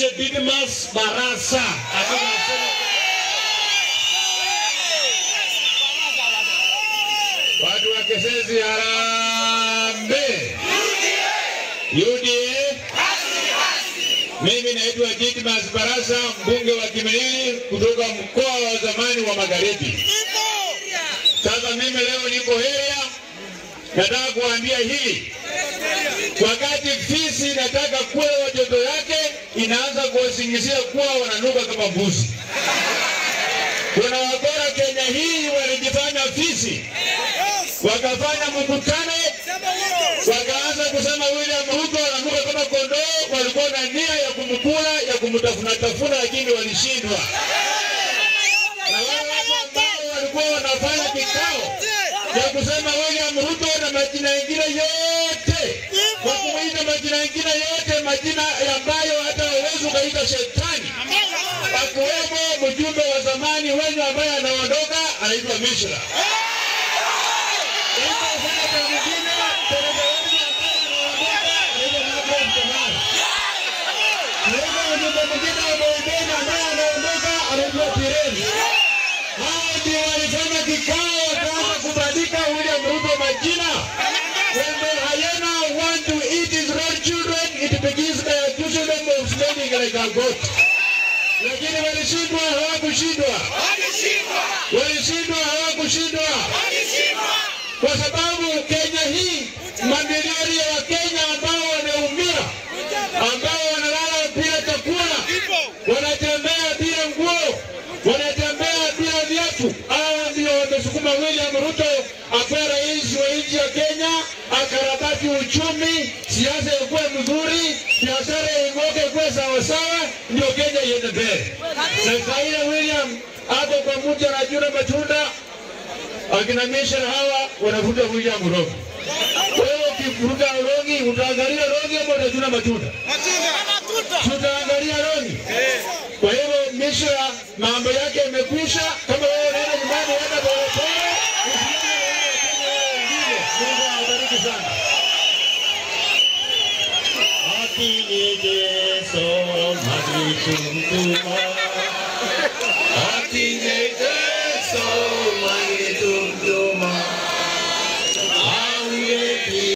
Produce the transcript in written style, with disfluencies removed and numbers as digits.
nikaribishe Didmas Barasa. Watu wa Kesesi harambe. UDA. Mimi naitwa Didmas Barasa, mbunge wa Kimilili kutoka mkoa wa zamani wa Magharibi. Sasa mimi leo niko hapa, nataka kuambia hili. Wakati fisi nataka kula watoto yake, inaanza kuwasingizia kuwa wananuka kama mbuzi. Kuna wakora Kenya hii walijifanya fisi, wakafanya mkutano, wakaanza kusema William Ruto ananuka kama kondoo. Walikuwa na nia ya kumkula, ya kumtafuna, lakini walishindwa. Na wale watu ambao walikuwa wanafanya kikao ya kusema William Ruto na majina mengine yote, kwa kumuita majina mengine yote, majina ambayo hata hawezi kuita shetani, akiwemo mjumbe wa zamani wenyu ambaye anaondoka anaitwa Mishra. Hao ndio walifanya kikao, wakaanza kubadilika William Ruto majina. When the hyena want to eat his own children, it begins by accusing them of smelling like a goat. Lakini walishindwa, hawakushindwa. Walishindwa, hawakushindwa. Kwa sababu Kenya hii, mamilioni ya Wakenya ambao wanaumia, ambao wanalala bila chakula, wanatembea bila nguo, wanatembea bila viatu, hao ndio wamesukuma William Ruto akuwe rais wa nchi ya Kenya, akarabati uchumi, siasa ikuwe mzuri, biashara ing'oke ikuwe sawasawa, ndio Kenya iende mbele. Na sasa William hapo kwa mtu anajuna matunda, akina Mishra hawa wanavuta William Ruto. Wewe ukivuta rongi, utaangalia rongi ama utajuna matunda? Tutaangalia rongi. Kwa hivyo Mishra mambo yake yamekwisha. Kama wewe unaenda nyumbani hata pole pole, Mungu awabariki sana. Akiyeso madritumtuma, akiyeso